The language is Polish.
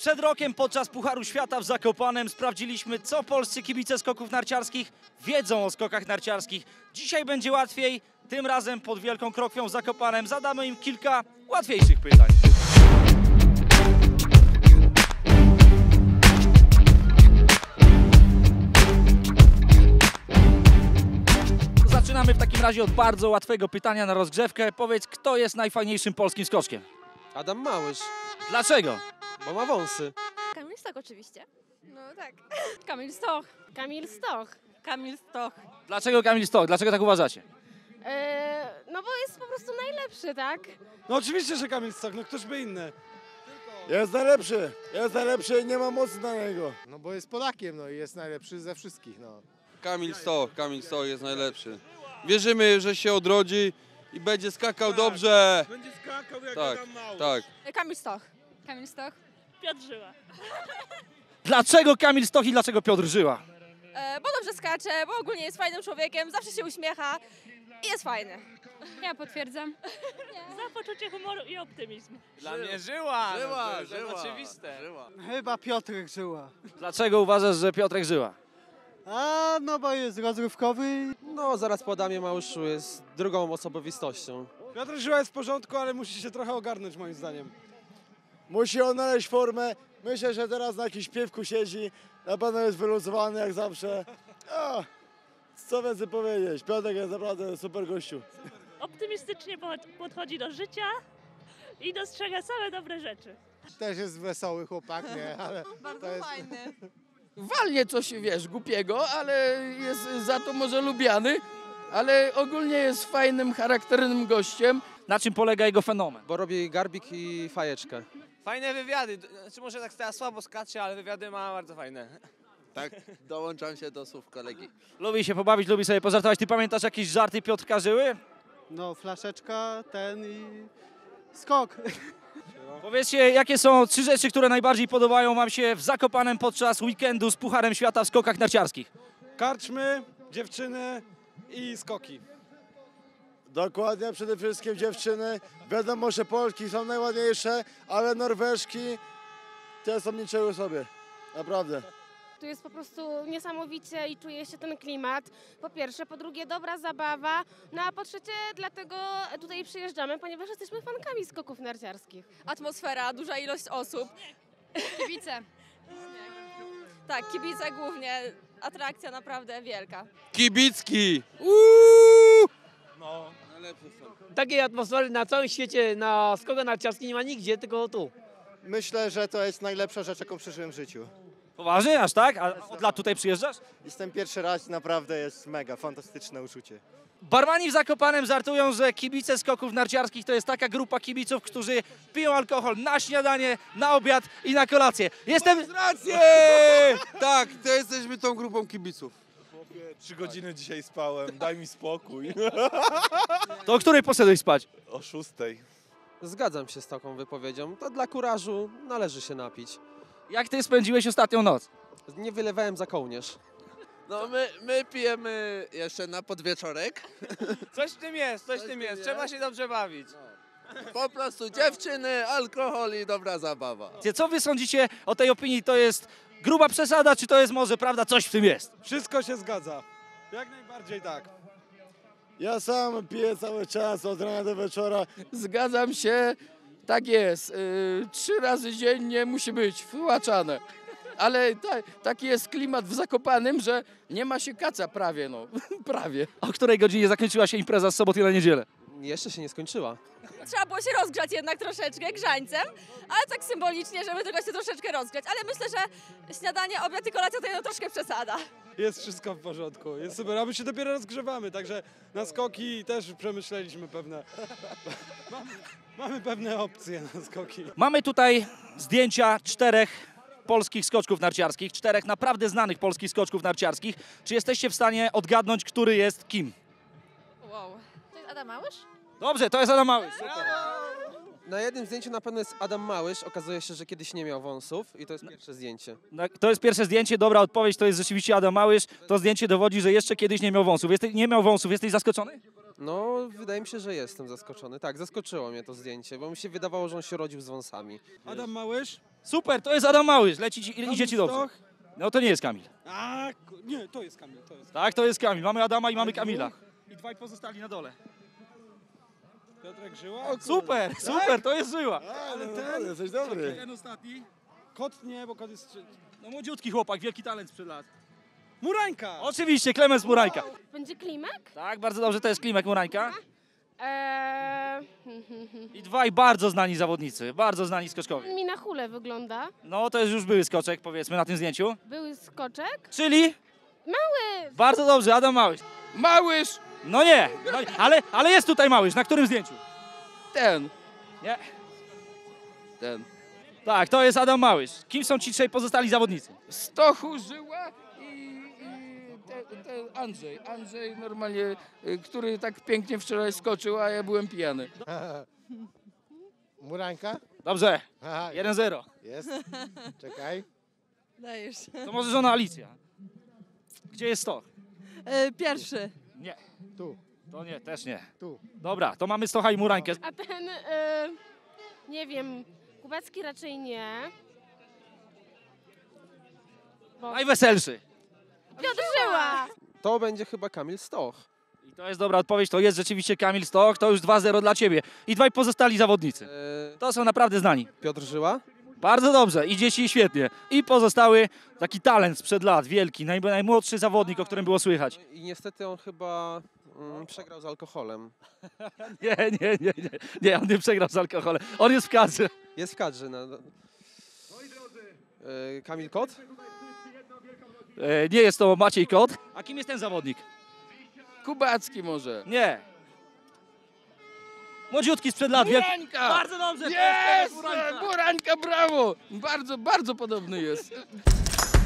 Przed rokiem podczas Pucharu Świata w Zakopanem sprawdziliśmy, co polscy kibice skoków narciarskich wiedzą o skokach narciarskich. Dzisiaj będzie łatwiej, tym razem pod Wielką Krokwią w Zakopanem zadamy im kilka łatwiejszych pytań. Zaczynamy w takim razie od bardzo łatwego pytania na rozgrzewkę. Powiedz, kto jest najfajniejszym polskim skoczkiem? Adam Małysz, Dlaczego? bo ma wąsy. Kamil Stoch oczywiście. No tak. Kamil Stoch. Kamil Stoch. Kamil Stoch. Dlaczego Kamil Stoch? Dlaczego tak uważacie? No bo jest po prostu najlepszy, tak? No oczywiście, że Kamil Stoch, no ktoś by inny. Jest najlepszy i nie ma mocy na niego. No bo jest Polakiem, no i jest najlepszy ze wszystkich, no. Kamil Stoch jest najlepszy. Wierzymy, że się odrodzi i będzie skakał dobrze. Będzie skakał jak Tak, Adam Małysz. tak. Kamil Stoch. Kamil Stoch. Piotr Żyła. Dlaczego Kamil Stoch i dlaczego Piotr Żyła? Bo dobrze skacze, bo ogólnie jest fajnym człowiekiem, zawsze się uśmiecha i jest fajny. Ja potwierdzam. Za poczucie humoru i optymizm. Dla mnie Żyła, to jest oczywiste. Chyba Piotrek Żyła. Dlaczego uważasz, że Piotrek Żyła? No bo jest rozrywkowy. No, zaraz po Adamie Małyszu jest drugą osobowością. Piotr Żyła jest w porządku, ale musi się trochę ogarnąć moim zdaniem. Musi odnaleźć formę. Myślę, że teraz na jakimś piewku siedzi. Na pewno jest wyluzowany jak zawsze. Co więcej powiedzieć? Piotrek jest naprawdę super gościu. Optymistycznie podchodzi do życia i dostrzega same dobre rzeczy. Też jest wesoły chłopak, nie, ale Bardzo to jest... fajny. Walnie coś, wiesz, głupiego, ale jest za to może lubiany, ale ogólnie jest fajnym, charakternym gościem. Na czym polega jego fenomen? Bo robi garbik i fajeczkę. Fajne wywiady, znaczy może tak teraz słabo skacze, ale wywiady ma bardzo fajne. Tak, dołączam się do słów kolegi. Lubi się pobawić, lubi sobie pożartować. Ty pamiętasz jakieś żarty Piotrka Żyły? No flaszeczka, ten i skok. Powiedzcie, jakie są 3 rzeczy, które najbardziej podobają wam się w Zakopanem podczas weekendu z Pucharem Świata w skokach narciarskich? Karczmy, dziewczyny i skoki. Dokładnie, przede wszystkim dziewczyny. Wiadomo, że Polki są najładniejsze, ale Norweżki te są niczego sobie. Naprawdę. Tu jest po prostu niesamowicie i czuje się ten klimat. Po pierwsze, po drugie dobra zabawa, no a po trzecie dlatego tutaj przyjeżdżamy, ponieważ jesteśmy fankami skoków narciarskich. Atmosfera, duża ilość osób. Kibice. Tak, kibice głównie. Atrakcja naprawdę wielka. Kibicki! Najlepsze są. Takiej atmosfery na całym świecie, na skokach narciarskich nie ma nigdzie, tylko tu. Myślę, że to jest najlepsza rzecz, jaką przeżyłem w życiu. Poważnie, aż tak? A od lat tutaj przyjeżdżasz? Jestem pierwszy raz, naprawdę jest mega, fantastyczne uczucie. Barmani w Zakopanem żartują, że kibice skoków narciarskich to jest taka grupa kibiców, którzy piją alkohol na śniadanie, na obiad i na kolację. Jestem... Rację! Tak, to jesteśmy tą grupą kibiców. 3 godziny dzisiaj spałem, daj mi spokój. To o której poszedłeś spać? O 6. Zgadzam się z taką wypowiedzią. To dla kurażu należy się napić. Jak ty spędziłeś ostatnią noc? Nie wylewałem za kołnierz. No my pijemy jeszcze na podwieczorek. Coś w tym jest, trzeba się dobrze bawić. Po prostu dziewczyny, alkohol i dobra zabawa. Co wy sądzicie o tej opinii? To jest gruba przesada, czy to jest może prawda, coś w tym jest? Wszystko się zgadza. Jak najbardziej tak. Ja sam piję cały czas od rana do wieczora. Zgadzam się, tak jest. 3 razy dziennie musi być wyłaczane. Ale taki jest klimat w Zakopanem, że nie ma się kaca prawie, no. Prawie. O której godzinie zakończyła się impreza z soboty na niedzielę? Jeszcze się nie skończyła. Trzeba było się rozgrzać jednak troszeczkę grzańcem, ale tak symbolicznie, żeby tylko się troszeczkę rozgrzać. Ale myślę, że śniadanie, obiad i kolacja to jedno troszkę przesada. Jest wszystko w porządku, jest super, a my się dopiero rozgrzewamy, także na skoki też przemyśleliśmy pewne. Mamy pewne opcje na skoki. Mamy tutaj zdjęcia 4 polskich skoczków narciarskich, 4 naprawdę znanych polskich skoczków narciarskich. Czy jesteście w stanie odgadnąć, który jest kim? Wow. To jest Adam Małysz? Dobrze, to jest Adam Małysz. Na jednym zdjęciu na pewno jest Adam Małysz. Okazuje się, że kiedyś nie miał wąsów i to jest pierwsze zdjęcie. To jest pierwsze zdjęcie, dobra odpowiedź, to jest rzeczywiście Adam Małysz. To zdjęcie dowodzi, że jeszcze kiedyś nie miał wąsów. Nie miał wąsów, jesteś zaskoczony? No, wydaje mi się, że jestem zaskoczony. Tak, zaskoczyło mnie to zdjęcie, bo mi się wydawało, że on się rodził z wąsami. Adam Małysz. Super, to jest Adam Małysz, idzie ci dobrze. Stoch. No to nie jest Kamil. Nie, to jest Kamil, to jest. Tak, to jest Kamil. Mamy Adama i mamy Kamila. I dwaj pozostali na dole. Piotrek Żyła. Super, super, to jest Żyła. Ale no, ten... jesteś dobry. Ten ostatni. Kot nie, bo kot jest... No młodziutki chłopak, wielki talent sprzed lat. Murańka! Oczywiście, Klemens Murańka. Będzie klimak? Tak, bardzo dobrze, to jest Klimek Murańka. Eee, I dwaj bardzo znani zawodnicy, bardzo znani skoczkowie. mi na hule wygląda. No to jest już były skoczek, powiedzmy, na tym zdjęciu. Były skoczek. Czyli? Mały! Bardzo dobrze, Adam Małysz. Małysz! No nie, no, ale jest tutaj Małysz. Na którym zdjęciu? Ten. Nie. Ten. Tak, to jest Adam Małysz. Kim są ci trzej pozostali zawodnicy? Stochu, Żyła i ten Andrzej. Andrzej normalnie, który tak pięknie wczoraj skoczył, a ja byłem pijany. Murańka? Dobrze, Aha, 1-0. jest. Czekaj. Dajesz. To może żona Alicja. Gdzie jest Stoch? Pierwszy. Nie. Tu. To nie, też nie. Tu. Dobra, to mamy Stocha i Murańkę. A ten, nie wiem, Kubacki raczej nie. Najweselszy. Piotr Żyła! To będzie chyba Kamil Stoch. I to jest dobra odpowiedź, to jest rzeczywiście Kamil Stoch, to już 2-0 dla ciebie. I dwaj pozostali zawodnicy. To są naprawdę znani. Piotr Żyła? Bardzo dobrze, idzie ci świetnie. I pozostały taki talent sprzed lat, wielki, najmłodszy zawodnik, o którym było słychać. I niestety on chyba przegrał z alkoholem. Nie, on nie przegrał z alkoholem. On jest w kadrze. Jest w kadrze. Kamil Kot? Nie jest to Maciej Kot. A kim jest ten zawodnik? Kubacki może. Nie. Młodziutki sprzed lat. Murańka! Bardzo dobrze. Jest! Murańka, brawo! Bardzo, bardzo podobny jest.